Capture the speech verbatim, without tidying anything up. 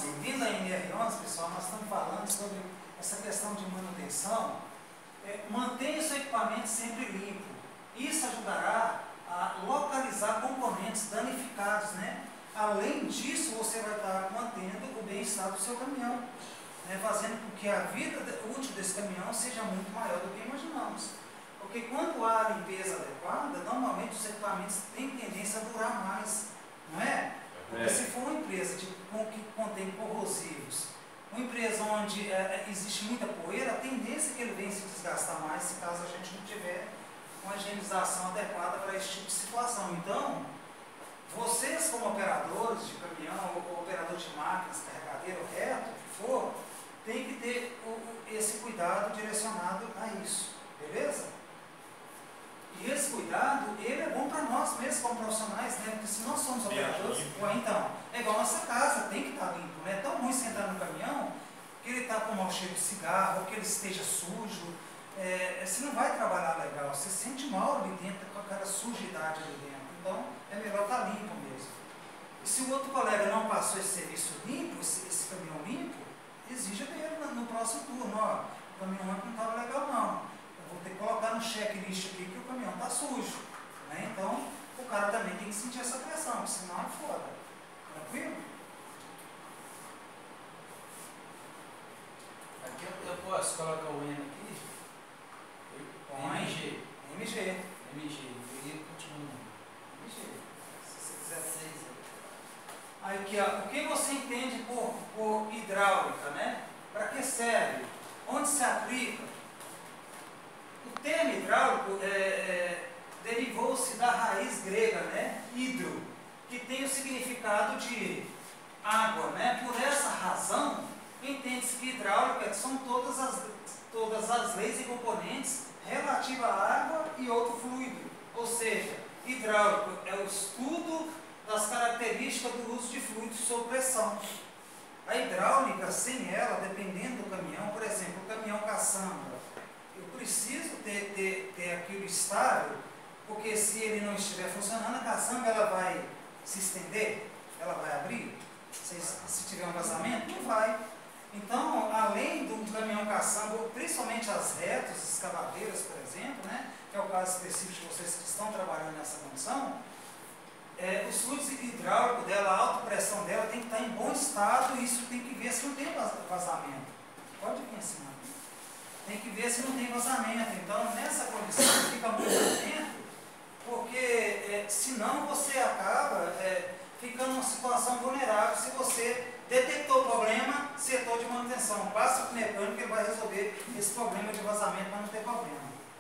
vindo da N R onze, pessoal, nós estamos falando sobre essa questão de manutenção. É, mantenha o seu equipamento sempre limpo. Isso ajudará a localizar componentes danificados, né? Além disso, você vai estar mantendo o bem-estar do seu caminhão, né? Fazendo com que a vida útil desse caminhão seja muito maior do que imaginamos. Porque quando há a limpeza adequada, normalmente os equipamentos têm tendência a durar mais, não é? Porque é. se for uma empresa de, que contém corrosivos, uma empresa onde é, existe muita poeira, a tendência é que ele venha se desgastar mais, se caso a gente não tiver uma higienização adequada para esse tipo de situação. Então, vocês como operadores de caminhão, ou operador de máquinas, carregadeiro, reto, o que for, tem que ter o, esse cuidado direcionado a isso, beleza? E esse cuidado, ele é bom para nós mesmos como profissionais, né? Porque se nós somos operadores, ou então, é igual a nossa casa, tem que estar limpo, né? É tão ruim você entrar no caminhão, que ele está com mau cheiro de cigarro, ou que ele esteja sujo, é, você não vai trabalhar legal, você se sente mal ali dentro, com aquela sujidade ali dentro. Então, é melhor estar limpo mesmo. E se o outro colega não passou esse serviço limpo, esse, esse caminhão limpo, exija dele no, no próximo turno, ó, o caminhão não estava legal não. Vou ter que colocar no checklist aqui que o caminhão está sujo, né? Então, o cara também tem que sentir essa pressão, senão é foda. Tranquilo? Aqui eu, eu posso colocar o N aqui? Põe. M G. M G. M G. E continua. M G. Se você quiser. seis. Aí aqui, ó, o que você entende por, por hidráulica, né? Para que serve? Onde se aplica? O termo hidráulico é, é, derivou-se da raiz grega, né, hidro, que tem o significado de água, né? Por essa razão, entende-se que hidráulica são todas as, todas as leis e componentes relativas à água e outro fluido. Ou seja, hidráulico é o estudo das características do uso de fluidos sob pressão. A hidráulica, sem ela, dependendo do caminhão, por exemplo, o caminhão caçamba, eu preciso ter, ter, ter aquilo estável, porque se ele não estiver funcionando, a caçamba ela vai se estender, ela vai abrir, se, se tiver um vazamento, não vai. Então, além do caminhão caçamba, principalmente as retas, escavadeiras, por exemplo, né, que é o caso específico de vocês que estão trabalhando nessa condição, é, os fluidos hidráulicos dela, a alta pressão dela tem que estar em bom estado, e isso tem que ver se não tem vazamento. Pode vir em cima. Tem que ver se não tem vazamento. Então, nessa condição, fica muito atento, porque é, senão você acaba é, ficando numa situação vulnerável. Se você detectou o problema, setor de manutenção, passa para o mecânico, ele vai resolver esse problema de vazamento para não ter problema.